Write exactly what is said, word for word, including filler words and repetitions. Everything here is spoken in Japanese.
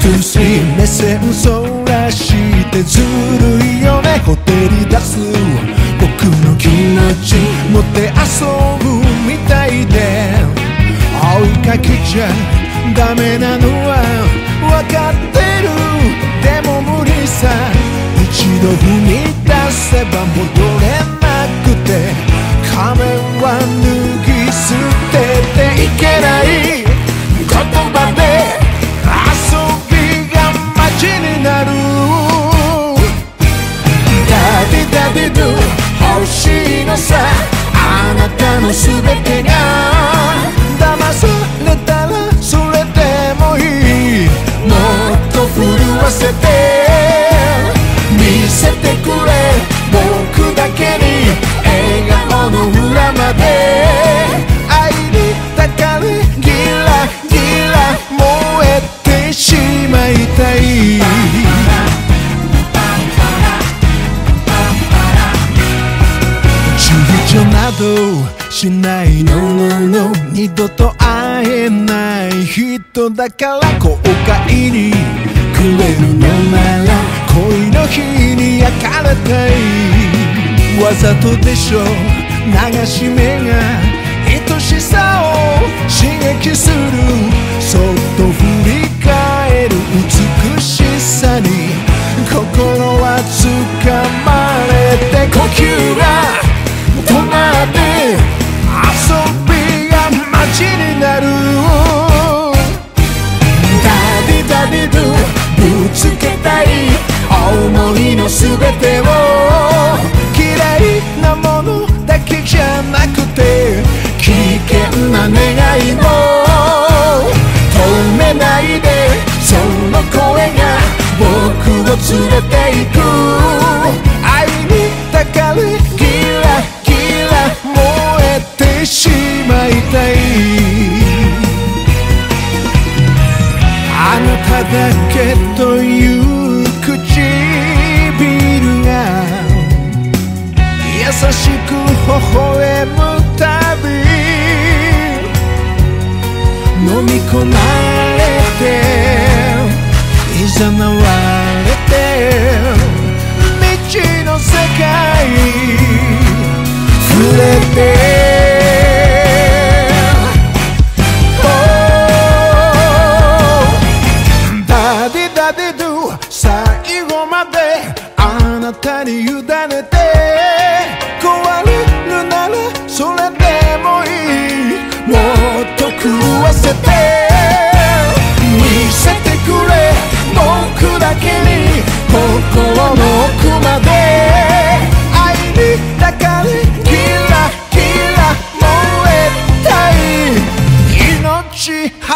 トゥースリー目線そらしてずるいよねほてり出す僕の気持ち持って遊ぶみたいで追いかけちゃダメなのは分かってるでも無理さ一度踏み出せば戻れなくて仮面は脱ぎ捨てていけない言葉で遊びが街になるダディダディドゥ欲しいのさあなたの全てが騙されたらそれでもいいもっと震わせて見せてくれ僕だけに笑顔の裏まで愛に抱かれギラギラ燃えてしまいたい躊躇などしないののの二度と会えない人だから後悔にくれるのなら恋の日に焼かれたいわざとでしょ流し目が愛しさを刺激するそっと振り返る美しさに心は掴まれて呼吸が止まって遊びが街になるダディダディドゥぶつけたい思いの全てを嫌いなものだけじゃなくて危険な願いも止めないでその声が僕を連れて行く愛に抱かれギラギラ燃えてしまいたいあなただけという唇が優しく微笑むたび飲み込まれていざなわれて未知の世界触れて最後まであなたに委ねて壊れるならそれでもいいもっと狂わせて見せてくれ僕だけに心の奥まで愛に抱かれキラキラ燃えたい命